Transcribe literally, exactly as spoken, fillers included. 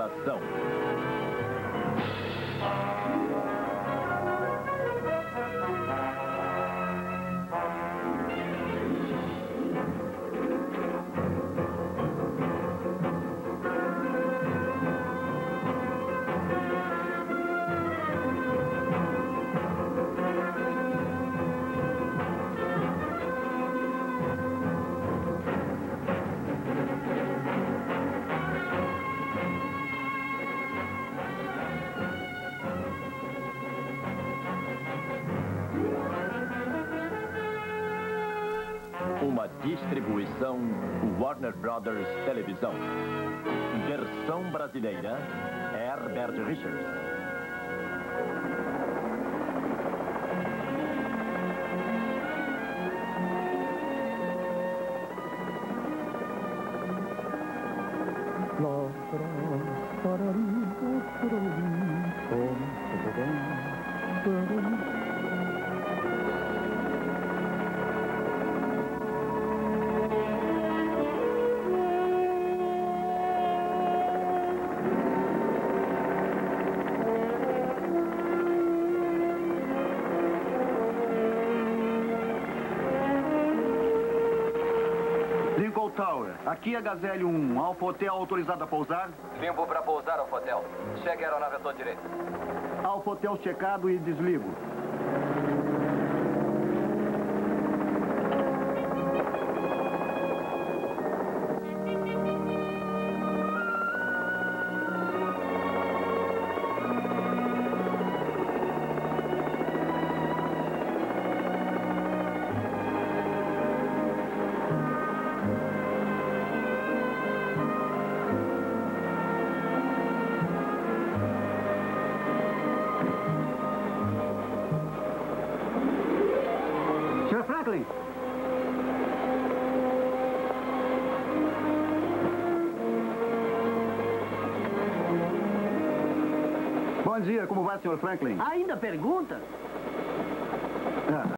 Estação. Uma distribuição Warner Brothers Televisão. Versão brasileira, Herbert Richards. Lincoln Tower, aqui é Gazelle um, Alfa Hotel autorizado a pousar? Limpo para pousar, Alfa Hotel. Chegue a aeronave à sua direita. Alfa Hotel checado e desligo. senhor Franklin! Bom dia, como vai, senhor Franklin? Ainda pergunta? Ah.